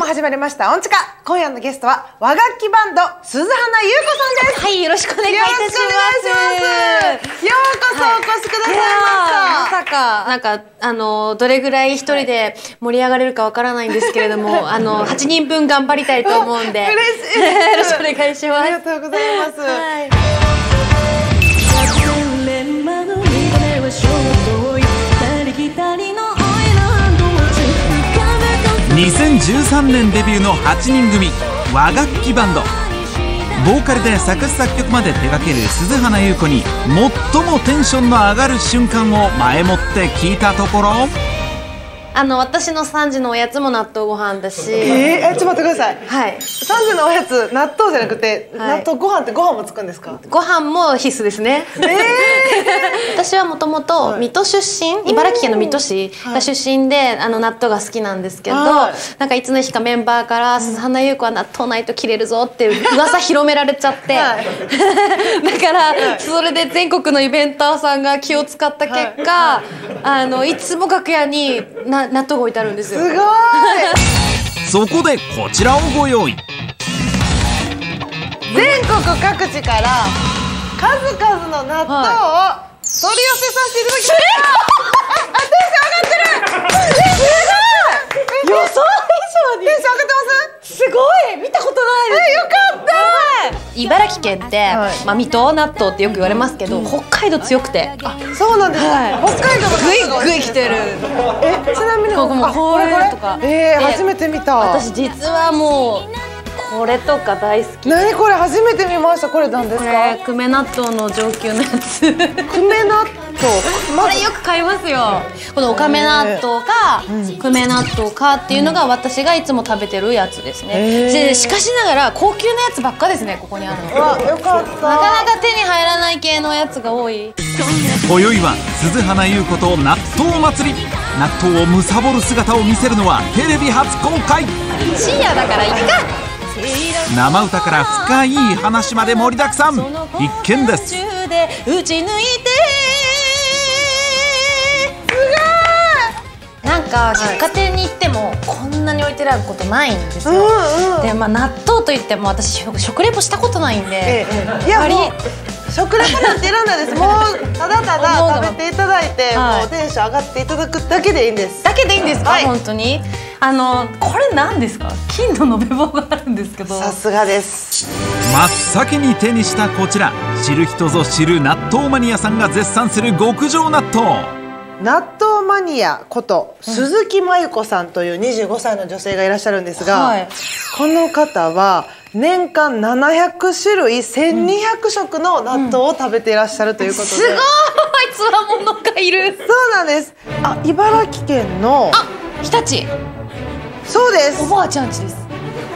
も始まりました音痴か。今夜のゲストは和楽器バンド鈴花優子さんです。 はい、よろしくお願いいたします。 ようこそお越しくださいました。 まさかなんかどれぐらい一人で盛り上がれるかわからないんですけれども8人分頑張りたいと思うんで嬉しいです。 よろしくお願いします。 ありがとうございます。はい 2013年デビューの8人組和楽器バンド。ボーカルで作詞作曲まで手掛ける鈴花優子に最もテンションの上がる瞬間を前もって聞いたところ、 私の3時のおやつも納豆ご飯だし、 ちょっと待ってください。 はい、 3時のおやつ納豆じゃなくて、納豆ご飯ってご飯もつくんですか？ ご飯も必須ですね。私はもともと水戸出身、茨城県の水戸市が出身で納豆が好きなんですけど、なんかいつの日かメンバーから鈴花優子は納豆ないと切れるぞって噂広められちゃって、だからそれで全国のイベンターさんが気を使った結果、いつも楽屋に納豆が置いてあるんですよ。 すごい。 そこでこちらをご用意。 全国各地から数々の納豆を取り寄せさせていただきました。テンション上がってる。すごい。予想以上にテンション上がってます。 すごい、見たことないです。 よかった。 茨城県って水戸納豆ってよく言われますけど、北海道強くて。 そうなんです。北海道のグイグイ来てる。 ちなみにこれとか初めて見た。 私実はもうこれとか大好き。 何これ、初めて見ました。これなんですか？ これ久米納豆の上級のやつ。 久米納豆これよく買いますよ。このおかめ納豆か久米納豆かっていうのが私がいつも食べてるやつですね。しかしながら高級なやつばっかですね、ここにあるの。 わ、よかった。 なかなか手に入らない系のやつが多い。 今宵は鈴花優子と納豆祭り。納豆を貪る姿を見せるのはテレビ初公開。 深夜だからいっか。 生歌から深い話まで盛りだくさん。必見です。 すごい。なんか百貨店に行ってもこんなに置いてあることないんですよ。で、納豆といっても私食レポしたことないんで、 いやもう食レポなんていらないです。もうただただ食べていただいて、もうテンション上がっていただくだけでいいんです。 だけでいいんですか？本当に。これ何ですか？金の延べ棒があるんですけど。 さすがです。 真っ先に手にしたこちら、知る人ぞ知る納豆マニアさんが絶賛する極上納豆。 納豆マニアこと鈴木真由子さんという25歳の女性がいらっしゃるんですが、この方は年間700種類1200食の納豆を食べていらっしゃるということで、 すごい、つわものがいる。 そうなんです。茨城県の日立。 そうです。 おばあちゃんちです。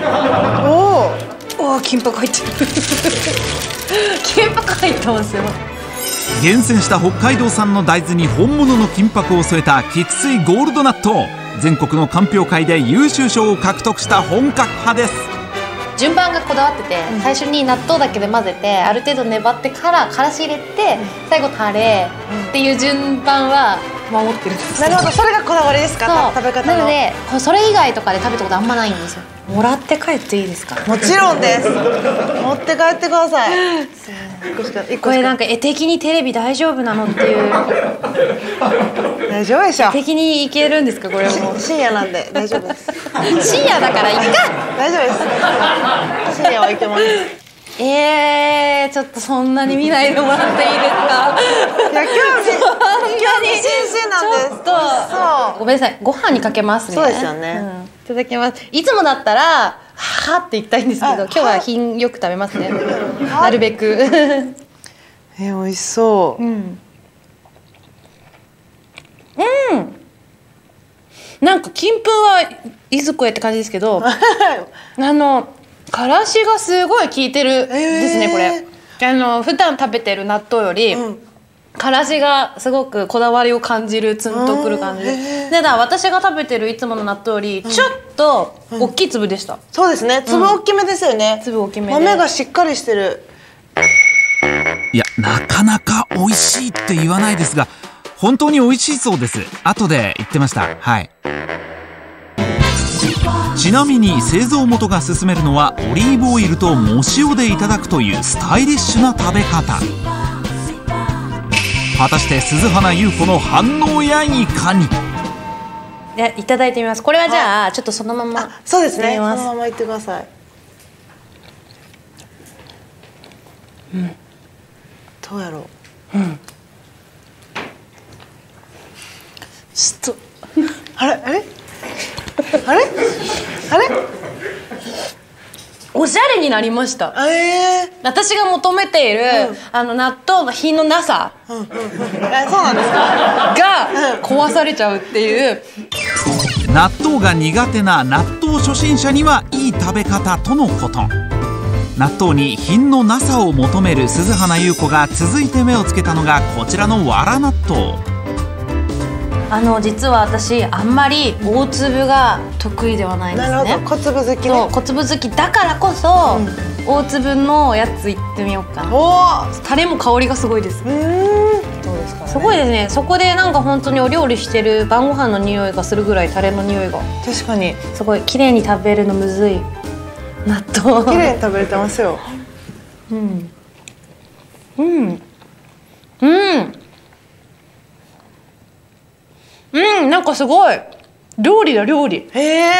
おお、金箔入ってる。金箔入ってますよ。 厳選した北海道産の大豆に本物の金箔を添えた菊水ゴールド納豆。全国の鑑評会で優秀賞を獲得した本格派です。 順番がこだわってて、最初に納豆だけで混ぜてある程度粘ってからからし入れて、最後タレっていう順番は守ってるんです。 なるほど、それがこだわりですか？食べ方の。 なのでそれ以外とかで食べたことあんまないんですよ。もらって帰っていいですか？ もちろんです。持って帰ってください。 これなんか絵的にテレビ大丈夫なのっていう。 大丈夫でしょ。 絵的にいけるんですか？これも深夜なんで大丈夫です。 深夜だからいいか。 大丈夫です。深夜はいけます。 ちょっとそんなに見ないでもらっていいですか？ いや、興味津々なんです。 そう。ごめんなさい。ご飯にかけますね。 そうですよね。 いただきます。いつもだったらはーって言いたいんですけど、今日は品よく食べますね。なるべく。 美味しそう。 なんか金粉はいずこへって感じですけど、からしがすごい効いてるですね、これ。普段食べてる納豆より、からしがすごくこだわりを感じる、ツンとくる感じで。だから私が食べてるいつもの納豆よりちょっと大きい粒でした。 そうですね、粒大きめですよね。 粒大きめで豆がしっかりしてる。 いや、なかなか美味しいって言わないですが、本当に美味しいそうです。後で言ってました。はい。ちちなみに製造元が勧めるのはオリーブオイルと藻塩でいただくというスタイリッシュな食べ方。果たして鈴花優子の反応やいかに。 いただいてみます。これはじゃあちょっとそのまま。 そうですね、そのままいってください。どうやろう。ちょっとあれおしゃれになりました。私が求めている、納豆の品のなさそうなんですかが壊されちゃうっていう。 納豆が苦手な納豆初心者にはいい食べ方とのこと。納豆に品のなさを求める鈴花優子が続いて目をつけたのがこちらのわら納豆。 実は私あんまり大粒が得意ではないんですね。 なるほど、小粒好きね。 小粒好きだからこそ、大粒のやついってみようかな。タレも香りがすごいです。 どうですかね。 すごいですね。そこでなんか本当にお料理してる晩ご飯の匂いがするぐらいタレの匂いが。 確かにすごい綺麗に食べるのむずい。納豆綺麗に食べれてますよ。 なんかすごい料理だ料理。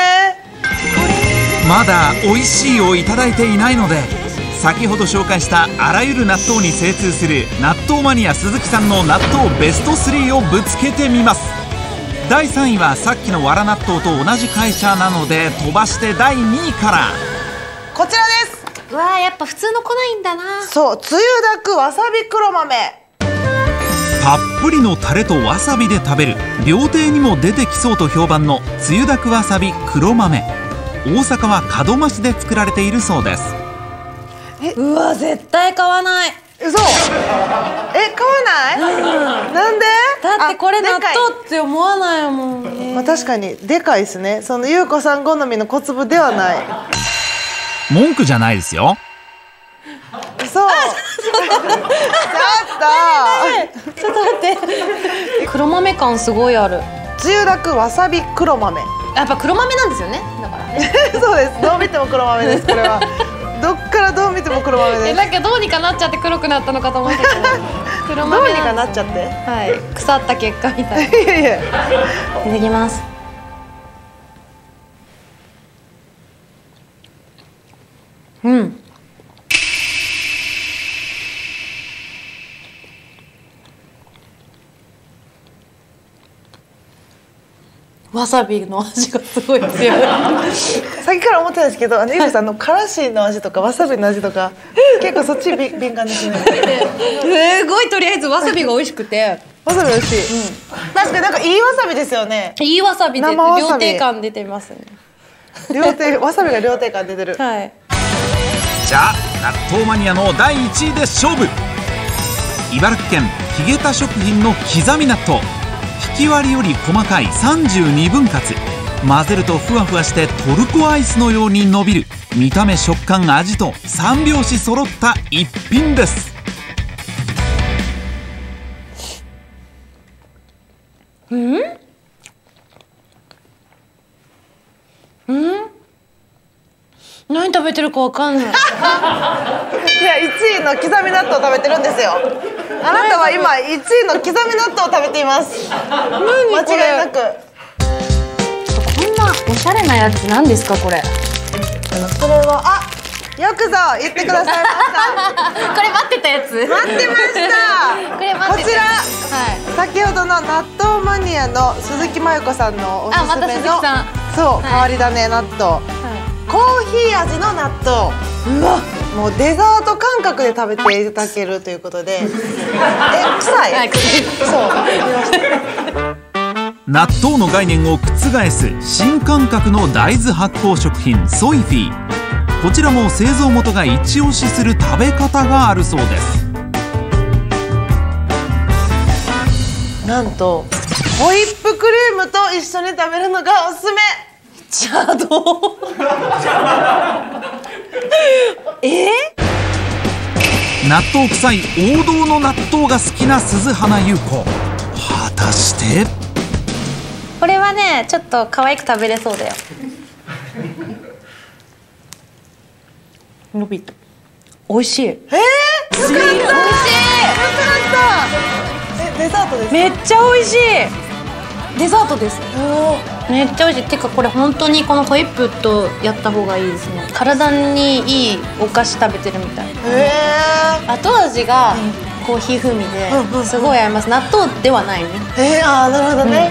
まだ美味しいをいただいていないので、先ほど紹介したあらゆる納豆に精通する納豆マニア鈴木さんの納豆ベスト3をぶつけてみます。第3位はさっきのわら納豆と同じ会社なので飛ばして第2位から。 こちらです。 うわー、やっぱ普通の来ないんだな。 そう、つゆだくわさび黒豆。 たっぷりのタレとわさびで食べる料亭にも出てきそうと評判のつゆだくわさび黒豆。大阪は門増しで作られているそうです。 うわ、絶対買わない。 嘘。買わない？なんで？ だってこれ納豆って思わないもん。 まあ確かにでかいですね。その優子さん好みの小粒ではない。 文句じゃないですよ。 そう。ちょっと待って。 黒豆感すごいある。 つゆだくわさび黒豆。 やっぱ黒豆なんですよね。だからね。 そうです。どう見ても黒豆です。これは。どっからどう見ても黒豆です。 なんかどうにかなっちゃって黒くなったのかと思ったけど。黒豆。 どうにかなっちゃって。 はい。腐った結果みたいな。いただきます。わさびの味がすごい強い。 さっきから思ってたんですけど、優子さんのからしの味とかわさびの味とか結構そっち敏感ですね。 すごい、とりあえずわさびが美味しくて。 わさび美味しい。確かになんかいいわさびですよね。 いいわさびで料亭感出てますね。 わさびが料亭感出てる。 はい。 じゃあ納豆マニアの第1位で勝負。茨城県ヒゲタ食品の刻み納豆。ひき割りより細かい32分割。混ぜるとふわふわしてトルコアイスのように伸びる。見た目食感味と3拍子揃った一品です。 何食べてるかわかんない。いや、 1位の刻み納豆を食べてるんですよ。あなたは今1位の刻み納豆を食べています。間違いなく。 こんなおしゃれなやつなんですかこれ。 それはよくぞ言ってくださいました。 これ待ってたやつ。 待ってました。 これ待ってた。 こちら、先ほどの納豆マニアの鈴木麻由子さんのおすすめの、 また鈴木さん。 そう、変わり種納豆。コーヒー味の納豆。うわ、もうデザート感覚で食べていただけるということで。臭い？そう。 納豆の概念を覆す新感覚の大豆発酵食品ソイフィー。こちらも製造元が一押しする食べ方があるそうです。 なんとホイップクリームと一緒に食べるのがおすすめ。 邪道。 納豆臭い王道の納豆が好きな鈴花優子。果たしてこれはね、ちょっと可愛く食べれそうだよ。 伸びた。美味しい。 よかった。美味しい。よかった。デザートですか？ めっちゃ美味しい。デザートです。めっちゃ美味しい。てかこれ本当にこのホイップとやった方がいいですね。体にいいお菓子食べてるみたい。後味がコーヒー風味ですごい合います。納豆ではないね。 ああ、なるほどね。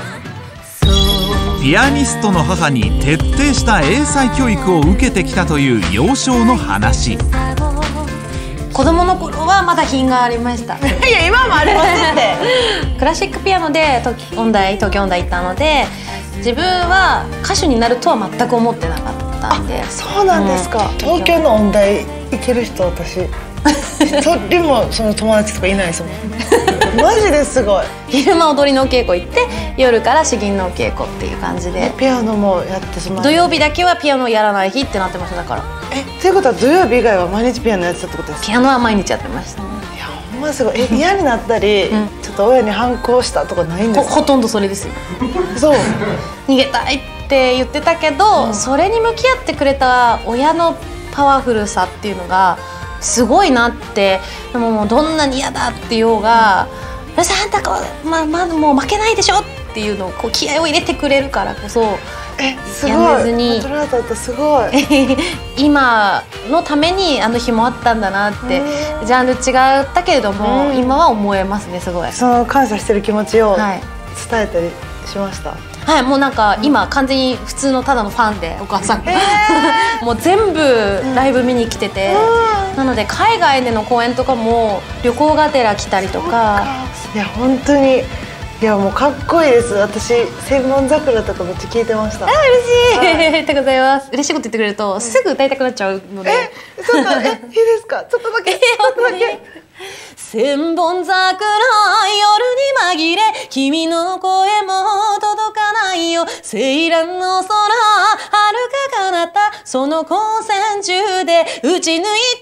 ピアニストの母に徹底した英才教育を受けてきたという幼少の話。 子供の頃はまだ品がありました。 いや、今もありますって。 クラシックピアノで東京音大行ったので、自分は歌手になるとは全く思ってなかったんで。 そうなんですか。東京の音大行ける人、私一人もその友達とかいないですもん。マジですごい。 昼間踊りのお稽古行って、夜から詩吟のお稽古っていう感じで。 ピアノもやってしまう。 土曜日だけはピアノをやらない日ってなってました。だからということは土曜日以外は毎日ピアノやってたってことですか？ ピアノは毎日やってましたね。 いや、ほんますごい。嫌になったり、ちょっと親に反抗したとかないんですか？ ほとんどそれですよ。 そう。 逃げたいって言ってたけど、それに向き合ってくれた親のパワフルさっていうのがすごいなって。でももうどんなに嫌だって言おうが、よし、あんたまずもう負けないでしょっていうのをこう気合を入れてくれるからこそ、 すごい。 やめずにトラウトってすごい。 今のためにあの日もあったんだなって。ジャンル違ったけれども、今は思えますね。すごいその感謝してる気持ちを伝えたりしました？ はい、もうなんか今完全に普通のただのファンで、お母さんがもう全部ライブ見に来てて、なので海外での公演とかも旅行がてら来たりとか。 いや、本当に、いや、もうかっこいいです。私千本桜とかめっちゃ聞いてました。 嬉しい。ありがとうございます。嬉しいこと言ってくれるとすぐ歌いたくなっちゃうので。 ちょっといいですか？ちょっとだけ。ちょっとだけ。 千本桜夜に紛れ、君の声も届かないよ。セイランの空遥か彼方、その光線中で打ち抜いて。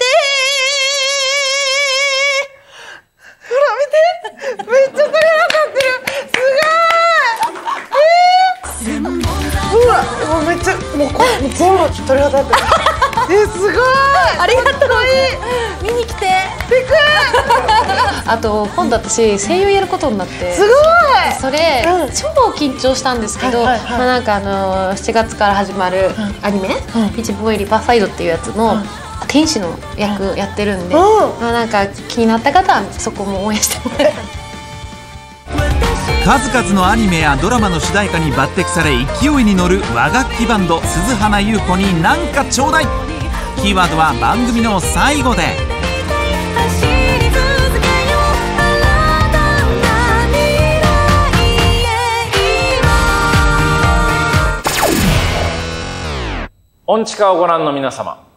ほら見て、めっちゃ鳥肌立ってる。すごい。うわ、もうめっちゃ、もうこれ全部鳥肌立ってる。すごい。 ありがとう。見に来て。 びっくり。 あと今度私声優やることになって。 すごい。 それ、超緊張したんですけど、なんか7月から始まるアニメ「ピチボーイリバーサイド」っていうやつの天使の役やってるんで、なんか気になった方はそこも応援してもらえたら。 数々のアニメやドラマの主題歌に抜擢され勢いに乗る和楽器バンド鈴花優子に何かちょうだい。キーワードは番組の最後で。 音痴化をご覧の皆様、